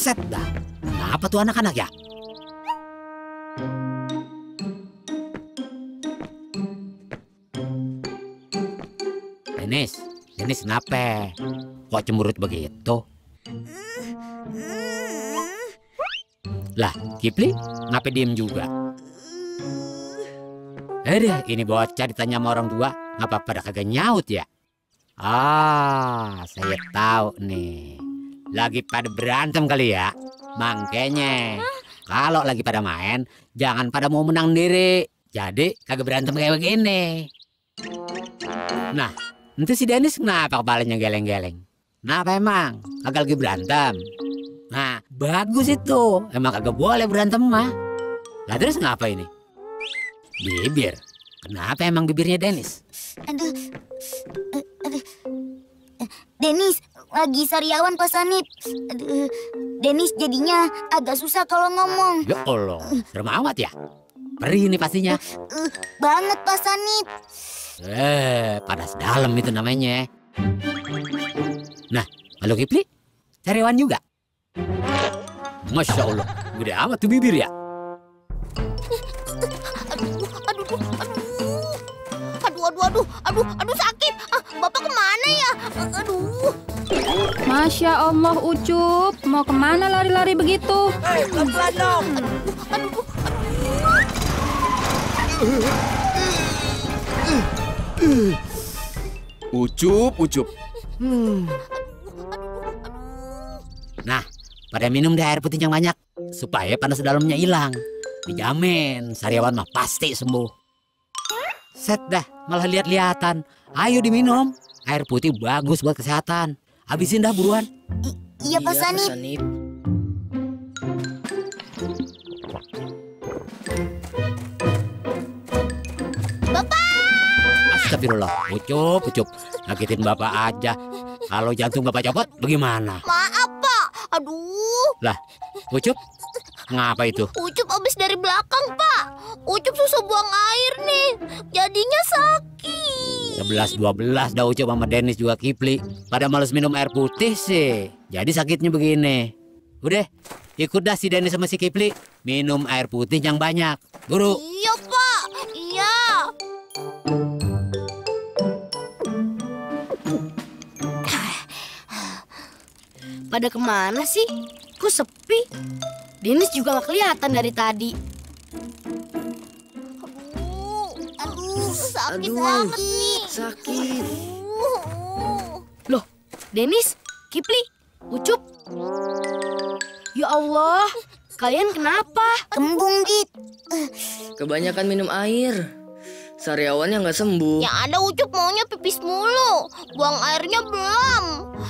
Set dah. Kenapa tuh anak-anak ya? Denis kenapa? Kok cemberut begitu? Lah, Kipli, ngapa diem juga? Ini bocah ditanya sama orang tua, ngapa pada kagak nyaut ya? Saya tahu nih. Lagi pada berantem kali ya? Makanya, kalau lagi pada main, jangan pada mau menang diri. Jadi, kagak berantem kayak begini. Nah, nanti si Denis kenapa kepalanya geleng-geleng? Kenapa emang? Kagak lagi berantem? Nah, bagus itu. Emang kagak boleh berantem mah. Lah terus ngapa ini? Bibir. Kenapa emang bibirnya Denis? Aduh. Denis lagi sariawan Pak Sanip. Aduh. Denis jadinya agak susah kalau ngomong. Ya Allah, serem amat ya? Perih ini pastinya. Banget Pak Sanip. Panas dalam itu namanya. Nah, kalau Kipli, sariawan juga? Masya Allah, gede amat tuh bibir ya? Aduh sakit. Bapak kemana ya? Aduh. Masya Allah Ucup, mau kemana lari-lari begitu? Pelan-pelan dong. Ucup. Nah, pada minum deh air putih yang banyak supaya panas dalamnya hilang. Dijamin sariawan mah pasti sembuh. Set dah, malah lihat-lihatan. Ayo diminum. Air putih bagus buat kesehatan. Habisin dah buruan. Iya Pak Sanip. Astagfirullah, Ucup, ngagetin bapak aja. Kalau jantung bapak copot, bagaimana? Maaf Pak. Aduh. Lah, Ucup, ngapa itu? Ucup habis dari belakang Pak. Ucup susah buang air nih. Jadinya sakit. 11-12 dah Ucup sama Denis juga Kipli. Pada males minum air putih sih. Jadi sakitnya begini. Udah, ikut dah si Denis sama si Kipli. Minum air putih yang banyak. Guru. Iya Pak. Iya. Pada kemana sih? Kok sepi? Denis juga gak kelihatan dari tadi. Sakit banget nih. Sakit. Loh, Denis, Kipli, Ucup. Ya Allah, kalian kenapa? Kembung Dit. Kebanyakan minum air. Sariawannya nggak sembuh. Yang ada Ucup maunya pipis mulu. Buang airnya belum.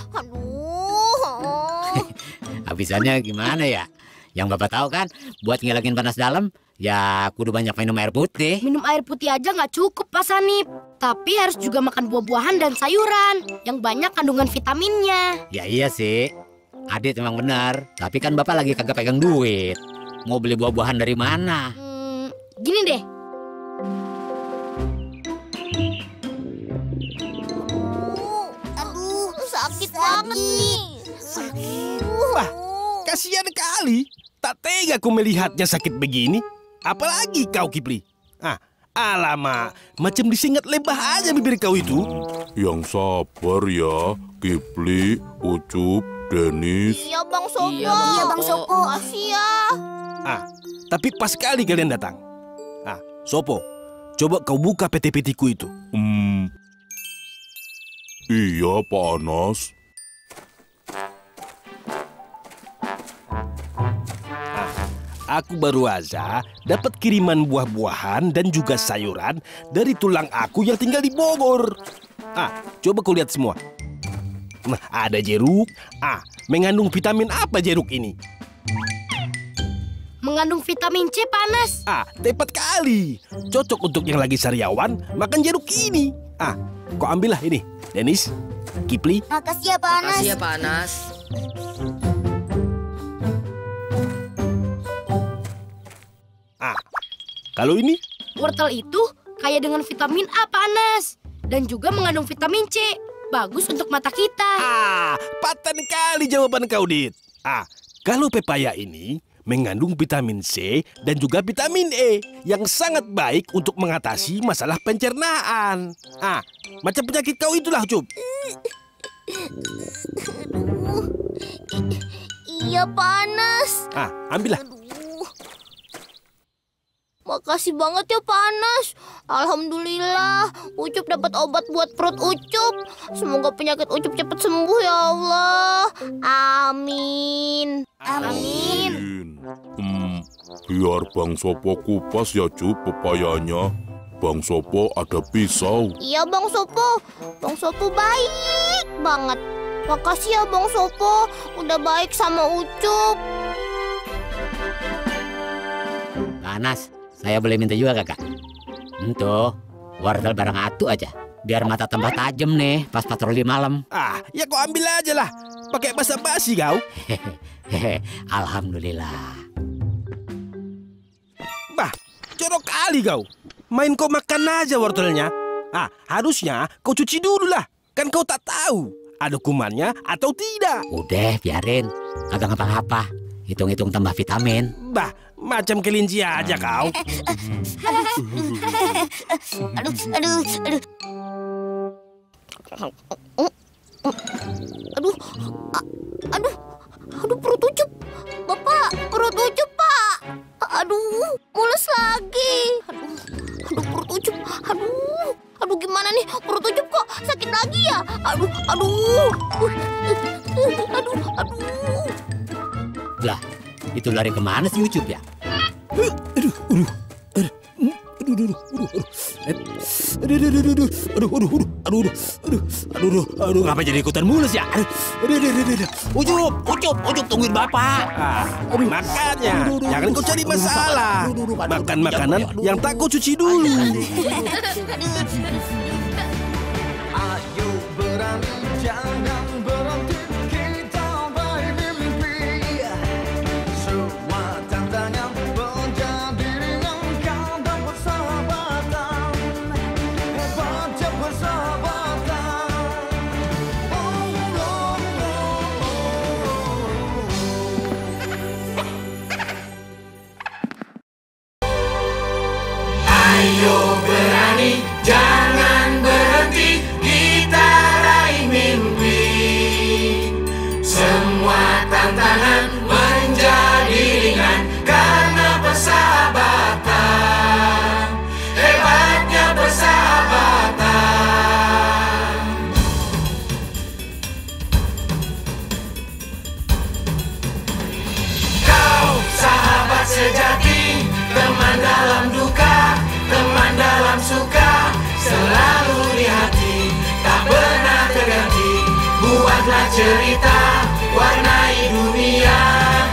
Aduh. Habisannya gimana ya? Yang bapak tahu kan, buat ngilangin panas dalam, ya kudu banyak minum air putih. Minum air putih aja gak cukup Pak Sanip. Tapi harus juga makan buah-buahan dan sayuran yang banyak kandungan vitaminnya. Ya iya sih, Adit memang benar. Tapi kan bapak lagi kagak pegang duit. Mau beli buah-buahan dari mana? Gini deh. Aduh, sakit banget nih. Wah, kasihan kali. Tak tega aku melihatnya sakit begini. Apalagi kau Kipli. Alamak, macam disingat lebah aja bibir kau itu. Yang sabar ya, Kipli, Ucup, Denis. Iya Bang Sopo. Iya Bang Sopo. Makasih ya. Tapi pas sekali kalian datang. Sopo, coba kau buka peti-petiku itu. Iya, Pak Anas. Aku baru aja dapat kiriman buah-buahan dan juga sayuran dari tulang aku yang tinggal di Bogor. Coba kau lihat semua. Nah, ada jeruk. Mengandung vitamin apa jeruk ini? Mengandung vitamin C, Panas. Tepat kali. Cocok untuk yang lagi sariawan makan jeruk ini. Kau ambillah ini, Denis, Kipli. Makasih ya Pak Anas. Makasih ya Pak Anas. Kalau ini? Wortel itu kaya dengan vitamin A, Panas. Dan juga mengandung vitamin C. Bagus untuk mata kita. Paten kali jawaban kau, Dit. Kalau pepaya ini mengandung vitamin C dan juga vitamin E yang sangat baik untuk mengatasi masalah pencernaan. Macam penyakit kau itulah, Ucup. Iya panas. Ambillah. Makasih banget ya panas. Alhamdulillah, Ucup dapat obat buat perut Ucup. Semoga penyakit Ucup cepat sembuh ya Allah. Amin. Amin. Biar Bang Sopo kupas ya Cup pepayanya. Bang Sopo ada pisau. Iya Bang Sopo. Bang Sopo baik banget. Makasih ya Bang Sopo, udah baik sama Ucup. Panas, saya boleh minta juga kakak? Tuh, wortel barang atu aja. Biar mata tambah tajam nih pas patroli malam. Ya kau ambil aja lah. Pakai basa-basi kau. Alhamdulillah. Bah, jorok kali kau. Main kau makan aja wortelnya. Harusnya kau cuci dulu lah. Kan kau tak tahu ada kumannya atau tidak. Udah, biarin. Kagak ngapa-ngapa. Hitung-hitung tambah vitamin. Bah, macam kelinci aja kau. Aduh perut Ucup. Bapak, perut Ucup, Pak. Aduh, mules lagi. Aduh perut Ucup. Aduh gimana nih? Perut Ucup kok sakit lagi ya? Aduh. Lah, itu lari kemana sih Ucup ya? Aduh, ngapa jadi ikutan mulus ya? Ucup, tungguin bapak. Makanya, jangan kau cari masalah. Makan makanan yang tak kau cuci dulu. Ayo berani, jangan berhenti, kita baik mimpi. Semua tantangan menjadi ringan karena persahabatan. Hebatnya persahabatan. Ayo berani, jangan berhenti, kita raih mimpi. Semua tantangan menjadi ringan karena persahabatan. Hebatnya persahabatan. Kau sahabat sejati, teman dalam duka, teman dalam suka, selalu di hati, tak pernah terganti. Buatlah cerita, warnai dunia,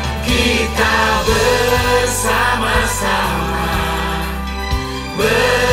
kita bersama-sama.